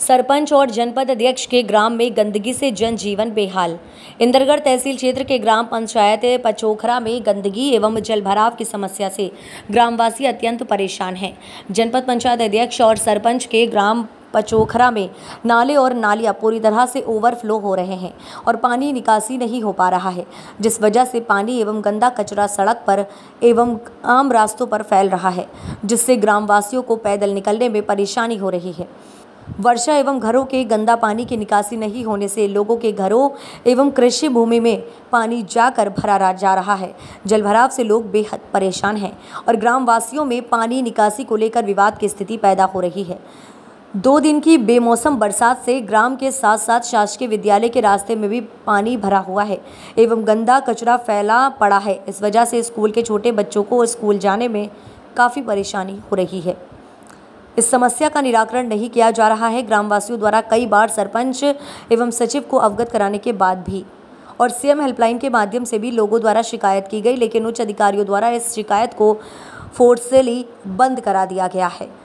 सरपंच और जनपद अध्यक्ष के ग्राम में गंदगी से जनजीवन बेहाल। इंदरगढ़ तहसील क्षेत्र के ग्राम पंचायत पचोखरा में गंदगी एवं जलभराव की समस्या से ग्रामवासी अत्यंत परेशान हैं। जनपद पंचायत अध्यक्ष और सरपंच के ग्राम पचोखरा में नाले और नालियां पूरी तरह से ओवरफ्लो हो रहे हैं और पानी निकासी नहीं हो पा रहा है, जिस वजह से पानी एवं गंदा कचरा सड़क पर एवं आम रास्तों पर फैल रहा है, जिससे ग्रामवासियों को पैदल निकलने में परेशानी हो रही है। वर्षा एवं घरों के गंदा पानी की निकासी नहीं होने से लोगों के घरों एवं कृषि भूमि में पानी जाकर भरा जा रहा है। जलभराव से लोग बेहद परेशान हैं और ग्रामवासियों में पानी निकासी को लेकर विवाद की स्थिति पैदा हो रही है। 2 दिन की बेमौसम बरसात से ग्राम के साथ साथ शासकीय विद्यालय के रास्ते में भी पानी भरा हुआ है एवं गंदा कचरा फैला पड़ा है। इस वजह से स्कूल के छोटे बच्चों को स्कूल जाने में काफ़ी परेशानी हो रही है। इस समस्या का निराकरण नहीं किया जा रहा है। ग्रामवासियों द्वारा कई बार सरपंच एवं सचिव को अवगत कराने के बाद भी और सीएम हेल्पलाइन के माध्यम से भी लोगों द्वारा शिकायत की गई, लेकिन उच्च अधिकारियों द्वारा इस शिकायत को फोर्सली बंद करा दिया गया है।